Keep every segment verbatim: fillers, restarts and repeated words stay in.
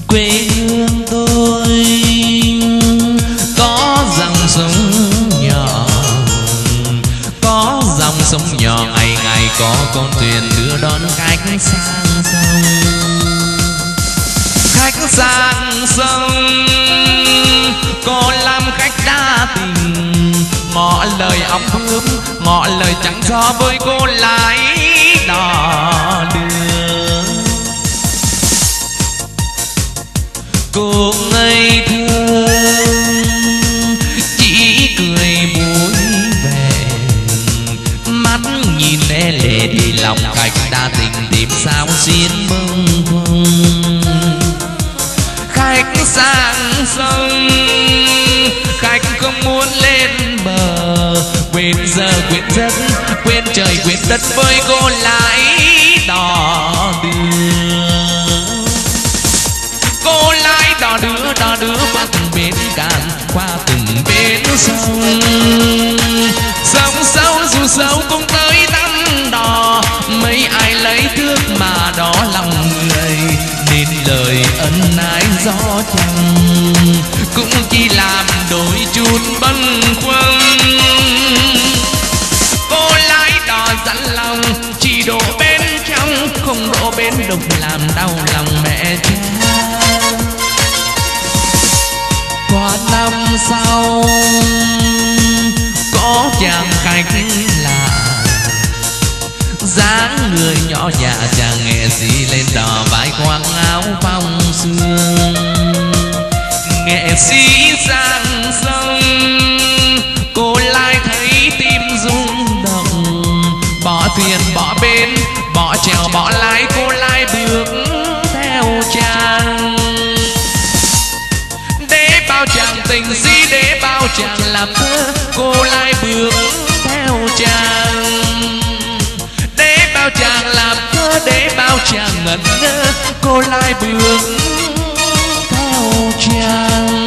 quê hương tôi có dòng sông nhỏ, có dòng sông nhỏ ngày ngày có con thuyền đưa đón khách sang sông. Khách sang sông có làm khách đa tình, ngỏ lời óng bướm, ngỏ lời trắng gió với cô lái đò đưa. Cô ngây thơ chỉ cười vui vẻ, mắt nhìn lê lệ thì lòng khách đa tình tìm sao xin mừng vùng. Khách sang sông khách không muốn lên bờ, quên giờ quên giấc quên trời quên đất với cô lái đò đưa. Cô lái đò đưa đò đưa qua từng bến cạn, qua từng bến sông. Sông sâu dù sâu cũng tới đắm đò, mấy ai lấy thước mà đỏ lòng người, nên lời ân ái gió chẳng cũng chỉ làm đôi chút bâng khuâng. Cô lái đò dặn lòng chỉ đổ bên trong, không đổ bên đục làm đau lòng mẹ cha. Qua năm sau có chàng khách lạ, dáng người nhỏ nhạ chàng nghệ sĩ lên đò vai khoác áo phong sương. Nghệ sĩ sang sông cô lai thấy tim rung động, bỏ thuyền bỏ bến bỏ chèo bỏ lái, cô lai bước theo chàng. Để bao chàng tình si, để bao chàng làm thơ, cô lai bước theo chàng. Để bao chàng làm thơ, để bao chàng ngẩn ngơ, cô lai bước theo chàng.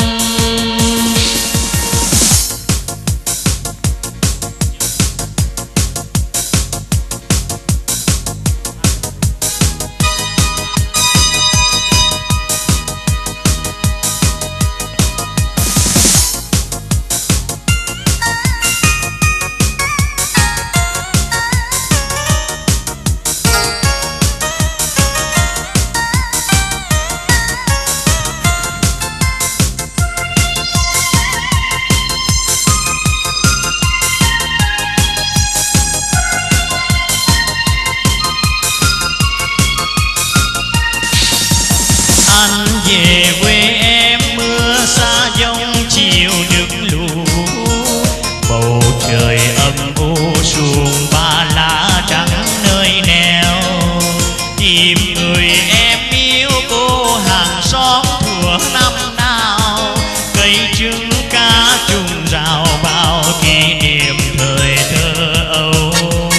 Anh về quê em mưa xa giông chiều nước lũ, bầu trời âm u xuồng ba lá trắng nơi neo. Tìm người em yêu cô hàng xóm thuở năm nào, cây trứng cá trùng rào bao kỷ niệm thời thơ ấu.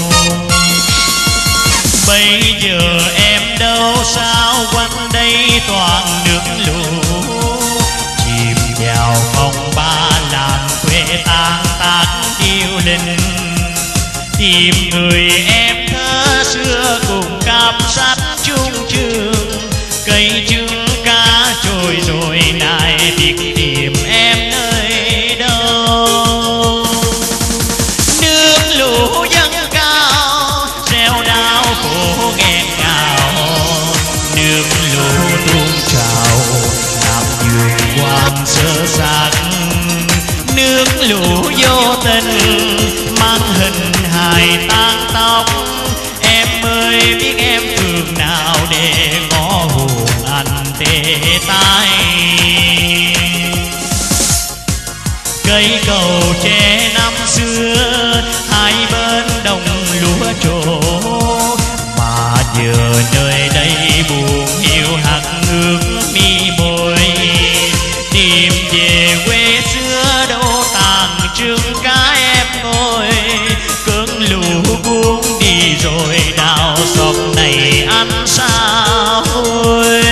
Bây giờ em đâu sao quanh đây toàn nước lũ, chìm vào phòng ba làng quê tan tác điêu linh. Tìm người em thơ xưa cùng cặp sách chung trường, cây trứng cá trôi rồi nay biết tìm em nơi đâu. Nước lũ dâng cao reo đau khổ nghẹn ngào, nước lũ tuôn trào làm vườn quang sơ xác. Nước lũ vô tình mang hình hài tan tóc, em ơi biết em phường nào để ngõ hồn anh tê tái. Cây cầu tre năm xưa hai bên đồng lúa trổ, mà giờ nơi đây buồn hiu hắt nước mi môi. Tìm về quê xưa đâu tàn trứng cá em ngồi, cơn lũ cuốn đi rồi đào xót này anh sao ơi.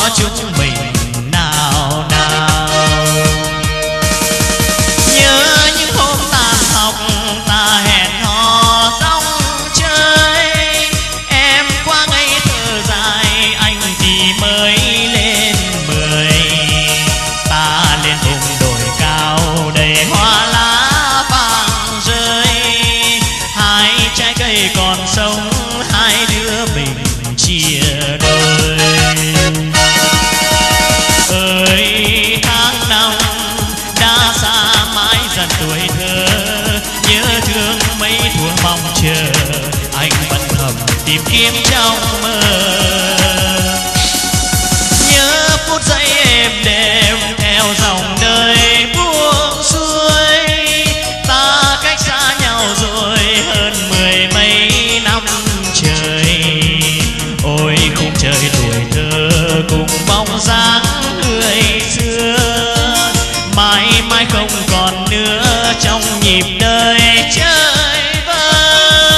cho chúng mình nào nào. Nhớ những hôm tan học ta hẹn hò rong chơi, em quá ngây thơ dài, anh thì mới lên mười. Ta lên vùng đồi cao đầy hoa lá vàng rơi, hai trái cây còn sống, hai đứa mình chia đôi. Ơi tháng năm đã xa mãi dần tuổi thơ, nhớ thương mấy thuở mong chờ, anh vẫn thầm tìm kiếm trong mơ. Nhớ phút giây êm đềm theo dòng đời buông xuôi, ta cách xa nhau rồi hơn mười mấy năm trời. Ôi khung trời tuổi thơ cùng bóng dáng người xưa, mãi mãi không còn nữa trong nhịp đời chơi vơi.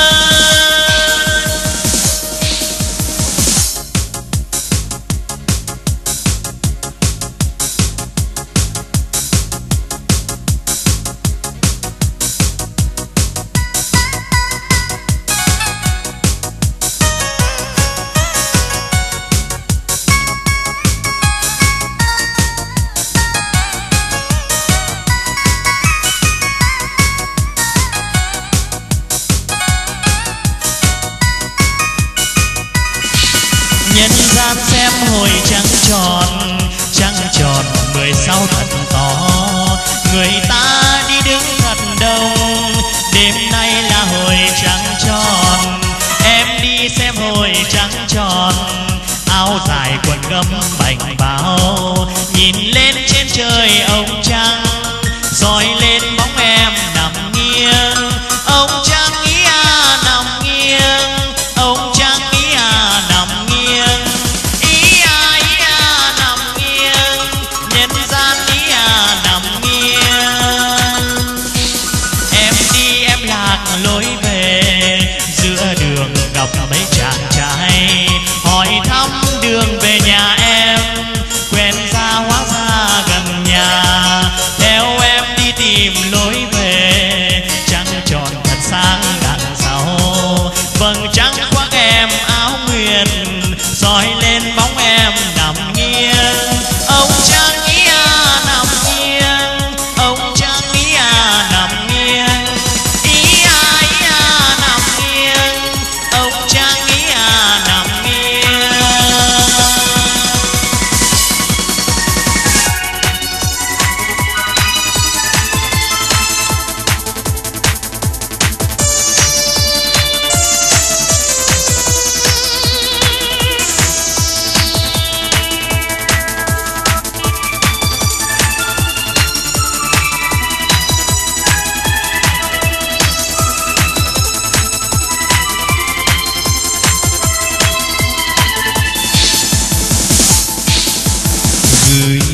Nhân gian xem hồi trăng tròn, trăng tròn mười sáu thật to, người ta đi đứng thật đông, đêm nay là hồi trăng tròn. Em đi xem hồi trăng tròn, áo dài quần gấm bành bao, nhìn lên trên trời ông trăng, dọi lên bóng em nằm nghiêng. Ông trăng ý à nằm nghiêng, ông trăng ý à nằm nghiêng, ý à ý à nằm nghiêng, nhân gian ý à nằm nghiêng. Em đi em lạc lối về, giữa đường gặp mấy chàng trai, hỏi thăm đường về nhà em, quen ra hóa ra gần nhà, theo em đi tìm lối về. Trăng tròn thật sáng đằng sau, vầng trăng khoác em áo nguyệt, dọi lên bóng em nằm nghiêng. Ông trăng ý à nằm nghiêng, ông trăng ý à nằm nghiêng, ý à ý à nằm nghiêng, ông trăng ý à nằm nghiêng. Gửi